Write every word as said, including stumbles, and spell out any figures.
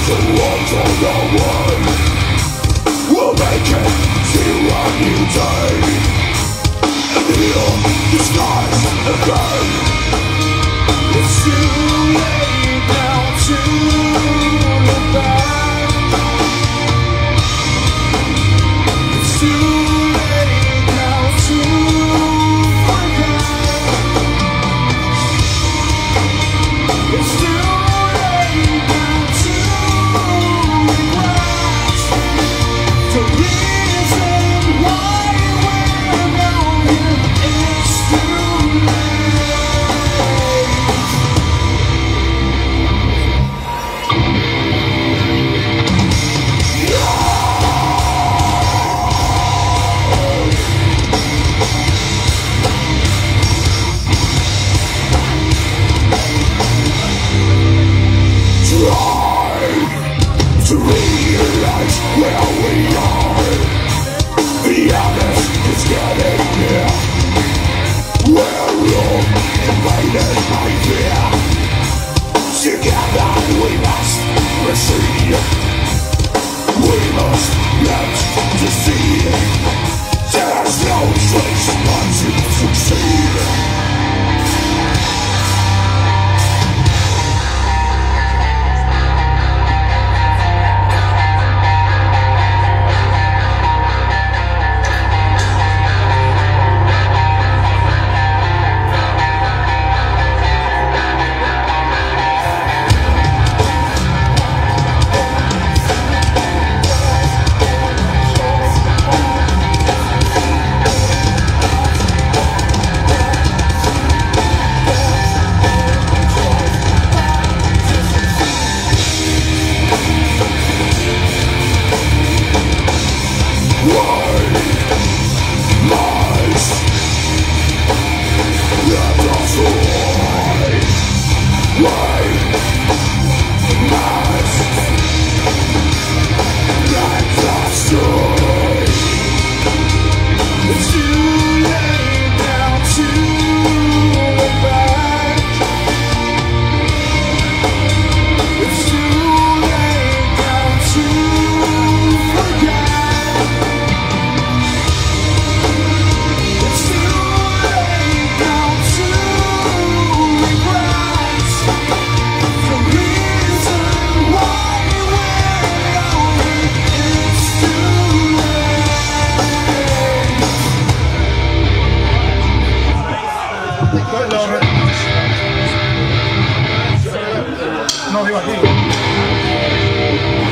The world's on the way. We'll make it, see a new day. And heal the skies again. It's too late now to look back. It's too late now to forget. It's too late now to regret the reason why we're now here. It's too to realize where we are. The honest is getting near. We're all invaded by fear. Together we must proceed. We must let to see. There's no choice but to succeed. No digo aquí.